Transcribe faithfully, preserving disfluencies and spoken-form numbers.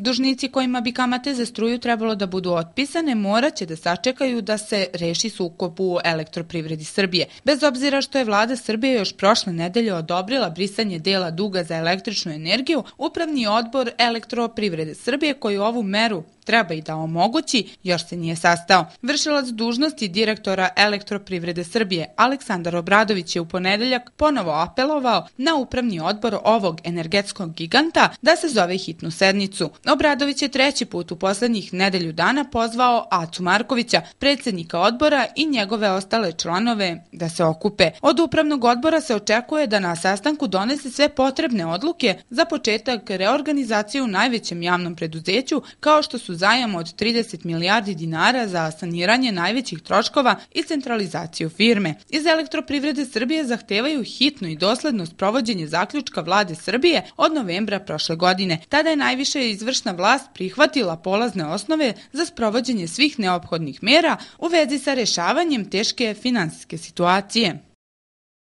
Dužnici kojima bi kamate za struju trebalo da budu otpisane morat će da sačekaju da se reši sukob u Elektroprivredi Srbije. Bez obzira što je vlada Srbije još prošle nedelje odobrila brisanje dela duga za električnu energiju, Upravni odbor Elektroprivrede Srbije koji ovu meru treba i da omogući, još se nije sastao. Vršilac dužnosti direktora Elektroprivrede Srbije Aleksandar Obradović je u ponedeljak ponovo apelovao na Upravni odbor ovog energetskog giganta da se zove hitnu sednicu. Obradović je treći put u poslednjih nedelju dana pozvao Acu Markovića, predsjednika odbora i njegove ostale članove da se okupe. Od Upravnog odbora se očekuje da na sastanku donese sve potrebne odluke za početak reorganizacije u najvećem javnom preduzeću, kao što su zajam od trideset milijardi dinara za saniranje najvećih troškova i centralizaciju firme. Iz Elektroprivrede Srbije zahtevaju hitno i dosledno sprovođenje zaključka vlade Srbije od novembra prošle godine. Tada je najviša izvršna vlast prihvatila polazne osnove za sprovođenje svih neophodnih mera u vezi sa rešavanjem teške finansijske situacije.